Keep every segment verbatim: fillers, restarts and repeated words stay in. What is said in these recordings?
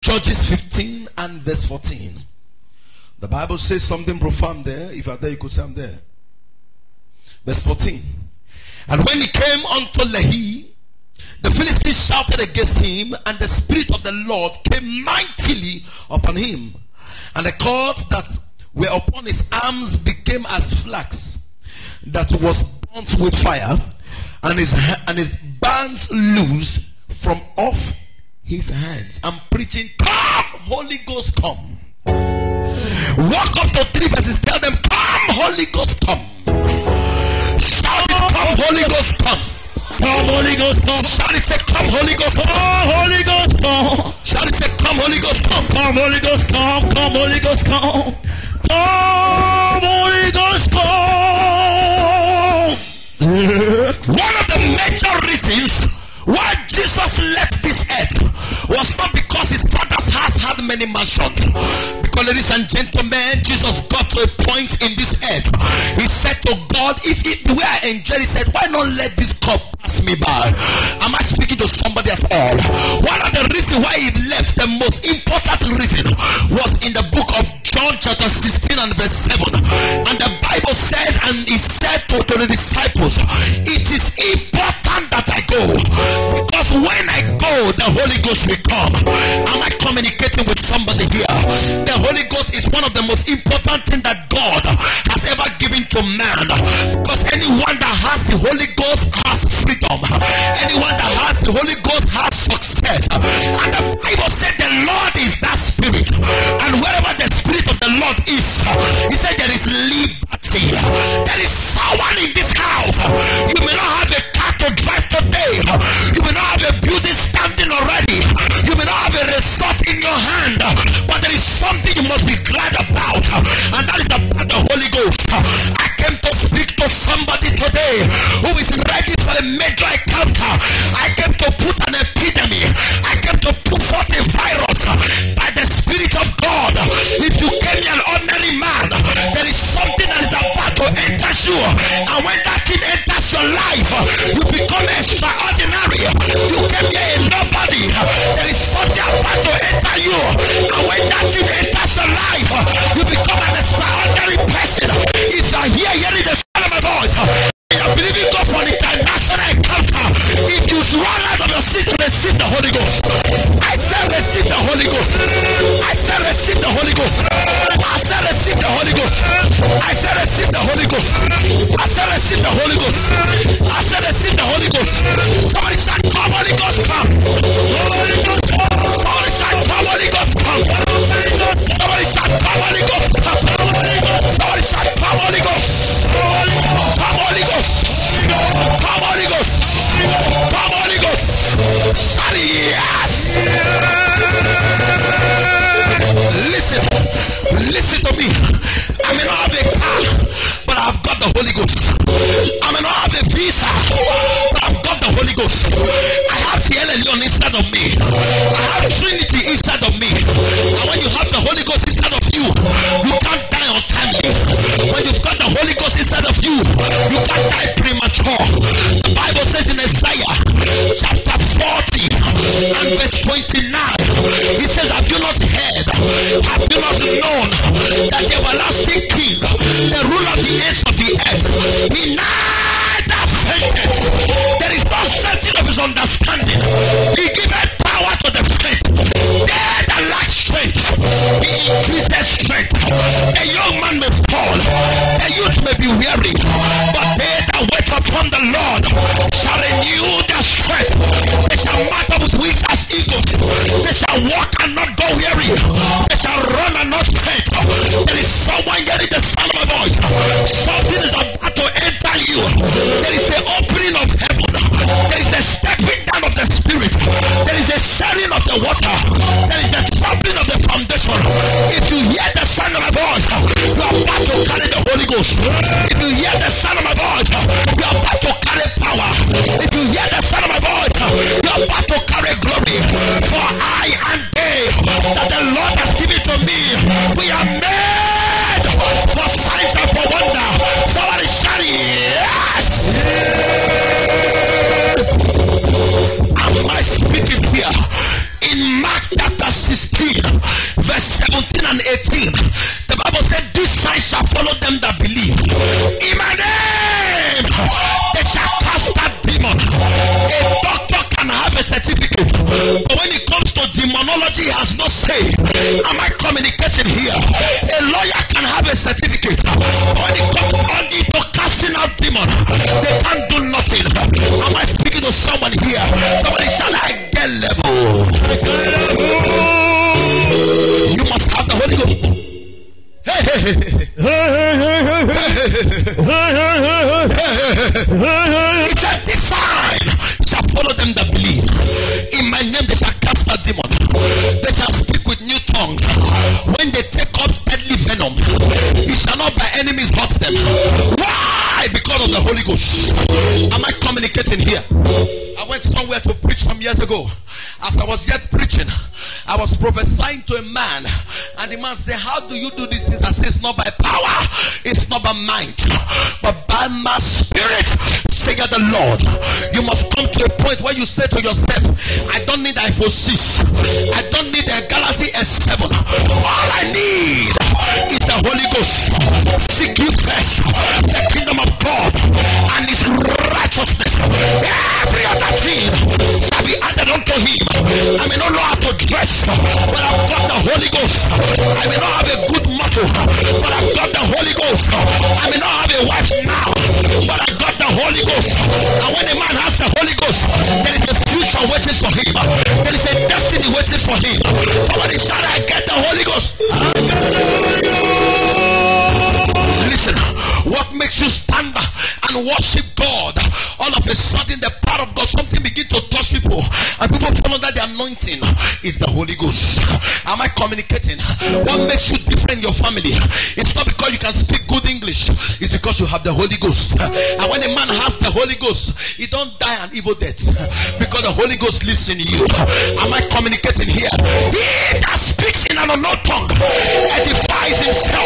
Judges fifteen and verse fourteen. The Bible says something profound there. If you are there, you could say I'm there. Verse fourteen. And when he came unto Lehi, the Philistines shouted against him, and the Spirit of the Lord came mightily upon him. And the cords that were upon his arms became as flax that was burnt with fire, and his, and his bands loose from off his hands. I'm preaching, come, Holy Ghost, come. Walk up to three verses, tell them, come, Holy Ghost, come. Shout it, come, Holy Ghost, come. Come, Holy Ghost, come. Shout it, say, come, Holy Ghost, come. Come, Holy Ghost, come. Shout it, say, come, Holy Ghost, come. Come, Holy Ghost, come. Come, Holy Ghost, come. Come, Holy Ghost, come. One of the major reasons why Jesus left this earth was not because his father's house had many mansions. Because, ladies and gentlemen, Jesus got to a point in this earth. He said to God, if it, the way I enjoy, he said, why not let this cup pass me by? Am I speaking to somebody at all? One of the reasons why he left, the most important reason, was in the book of John chapter sixteen and verse seven. And the Bible said, and he said to, to the disciples, it is important that I go, because when I go, the Holy Ghost will come. Am I communicating with somebody here? The Holy Ghost is one of the most important things that God has ever given to man, because anyone that has the Holy Ghost has freedom. Anyone that has the Holy Ghost has success. And the Bible said the Lord is that Spirit, and wherever the Spirit of the Lord is, he said there is liberty. There is someone in this house. You may not have a car to drive today. You may not have a building standing already. You may not have a resort in your hand, but there is something you must be glad about, and that is about the Holy Ghost. I came to speak to somebody today who is ready for a major encounter. I came to put an epidemic. I came to put forth a virus by the Spirit of God. If you came here an ordinary man, there is something that is about to enter you, and when that thing enters your life, you become extraordinary. You came here a nobody. There is something about to enter you, and when that thing enters your life, you become an extraordinary person. If you are here hearing the sound of my voice, you are believing God for an international encounter, if you run out of your seat to receive the Holy Ghost, I say receive the Holy Ghost. I say receive the Holy Ghost. I say receive the Holy Ghost. I say receive the Holy Ghost. I say receive the Holy Ghost. I say receive the Holy Ghost. Somebody shout, come Holy Ghost, come. Holy Ghost, come. Somebody shout, come Holy Ghost, come. Somebody shout, come Holy Ghost, come. Somebody shout, come Holy Ghost. Come Holy Ghost. Come Holy Ghost. Come Holy Ghost. Shout yes. Listen, listen to me. I may not have a car, but I've got the Holy Ghost. I may not have a visa, but I've got the Holy Ghost. I have the Elyon inside of me. I have Trinity inside of me. And when you have the Holy Ghost inside of you, you can't die untimely. When you've got the Holy Ghost inside of you, you can't die premature. The Bible says in Isaiah chapter forty and verse twenty-nine, he says, have you not heard, have you not known that the everlasting King, the ruler of the ends of the earth, he neither fainted, there is no searching of his understanding, he giveth power to the faint, they that lack strength, he increases strength. A young man may fall, a youth may be weary, but they that wait upon the Lord shall renew their strength. They shall mount up with wings as eagles. They shall walk and not go weary. They shall run and not faint. There is someone getting the sound of my voice. Something is about to enter you. There is the opening of heaven. There is the stepping down of the Spirit. theology has not saved. Am I communicating here? A lawyer can have a certificate, but when it comes only to casting out demons, they can't do nothing. Am I speaking to someone here? Somebody shall I get level? You must have the Holy Ghost. Hey, hey, hey, hey. He said, this sign shall follow them that believe. In my name they shall cast out demons. They shall speak with new tongues. When they take up deadly venom, it shall not by enemies hurt them. Why? Because of the Holy Ghost. Am I communicating here? I went somewhere to preach some years ago. As I was yet preaching, I was prophesying to a man, and the man said, how do you do these things? I said, it's not by power, it's not by might, but by my spirit, saith the Lord. You must come to a point where you say to yourself, I don't need iPhone six, I don't need a Galaxy S seven. All I need is the Holy Ghost. Seek you first the kingdom of God and his righteousness. Every other thing shall be added unto him. I may not know how to dress, but I've got the Holy Ghost. I may not have a good motto, but I've got the Holy Ghost. I may not have a wife now, but I've got the Holy Ghost. And when a man has the Holy Ghost, there is a future waiting for him. There is a destiny waiting for him. Somebody shout, I get the Holy Ghost. Listen, what makes you stand and worship God? All of a sudden the power of God, something begins to touch people and people fall under the anointing is the Holy Ghost. Am I communicating? What makes you different in your family? It's not because you can speak good English, it's because you have the Holy Ghost. And when a man has the Holy Ghost, he don't die an evil death because the Holy Ghost lives in you. Am I communicating here? He that speaks in an unknown tongue edifies himself.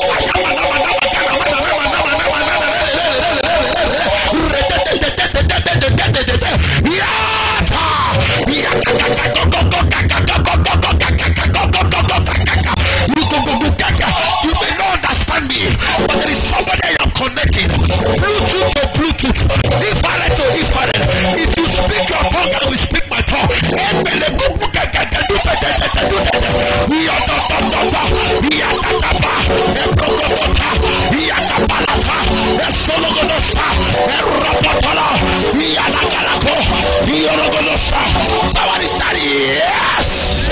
You may not understand me, but there is somebody I am connecting. Bluetooth to Bluetooth, infrared to infrared. If you speak your tongue, I will speak my tongue. Somebody shout yes.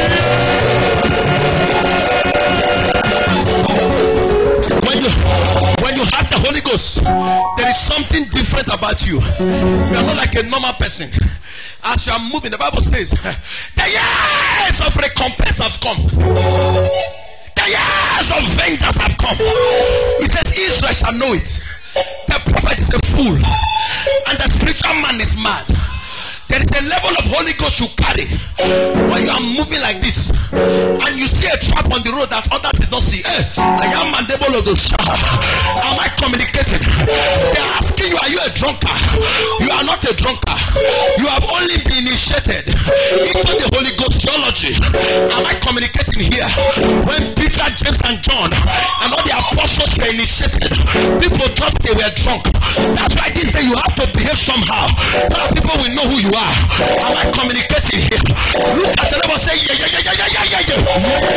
When you when you have the Holy Ghost, there is something different about you. You are not like a normal person. As you are moving, the Bible says, the years of recompense have come. The years of vengeance have come. It says, Israel shall know it. The prophet is a fool, and the spiritual man is mad. There is a level of Holy Ghost you carry when you are moving like this and you see a trap on the road that others did not see. Hey, I am mandable of the shower. Am I communicating? They are asking you, are you a drunkard? You are not a drunkard. You have only been initiated into the Holy Ghost theology. Am I communicating here? When Peter, James and John and all the apostles were initiated, people thought they were drunk. That's why this day you have to behave somehow. Now people will know who you are. Am I communicating here? Look at the neighbor, say yeah, yeah, yeah, yeah, yeah, yeah, yeah.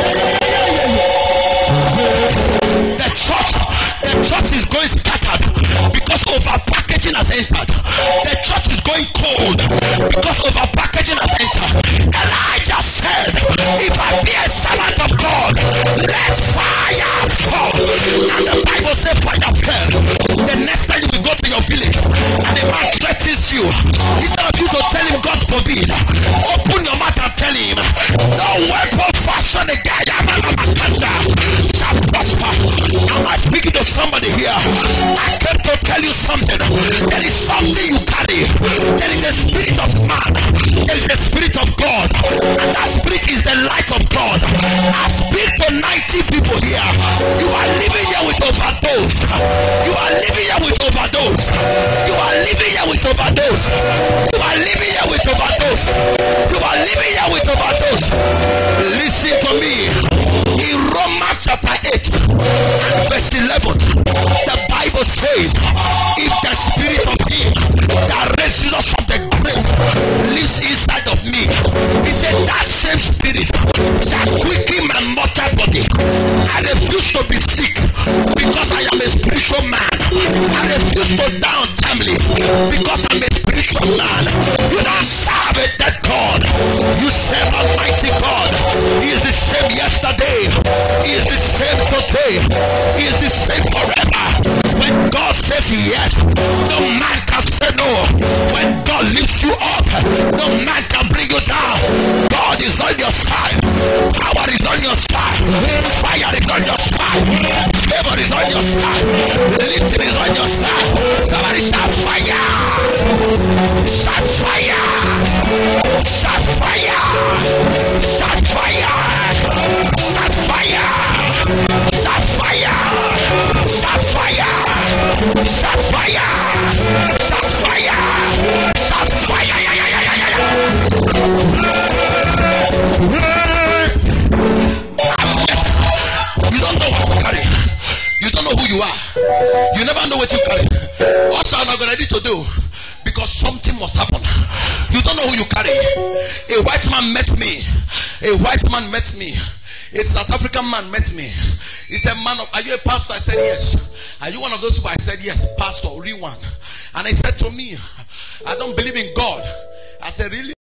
The church, the church is going scattered because over packaging has entered. The church is going cold because over packaging has entered. Elijah said, if I be a servant of God, let fire fall. And the Bible says fire fell. The next time you will go to your village and the man threatens you, instead of you to tell him God forbid, open your mouth and tell him, no weapon fashioned against shall prosper. Am I speaking to somebody here? I came to tell you something. There is something you carry. There is a spirit of man. There is a spirit of God. And that spirit is the light of God. I speak to ninety people here. You are living here with overdose. You are living here with overdose. You are living here with overdose. You are living here with overdose. You are living here with overdose. Listen to me. In Romans chapter eight and verse eleven, the Bible says, if the spirit of him that raised Jesus from the grave lives inside of me, he said that same spirit because I'm a spiritual man. You don't serve a dead God. You serve Almighty God. He is the same yesterday. He is the same today. He is the same forever. When God says yes, no man can say no. When God lifts you up, no man can bring you down. God is on your side. Power is on your side. Fire is on your side. Favor is on your side. Lifting is on your side. Somebody shout fire. Shout fire. Shout fire. Shout fire. Shout fire. Shout fire. Shout fire. Shout fire. Shout fire. Shout fire. Yeah, yeah, yeah, yeah, yeah. You don't know what you carry. You don't know who you are. You never know what you carry. What shall I ready to do? Because something must happen. You don't know who you carry. A white man met me. A white man met me. A South African man met me. He said, man, are you a pastor? I said, yes. Are you one of those people? I said, yes, pastor, real one. And he said to me, I don't believe in God. I said, really?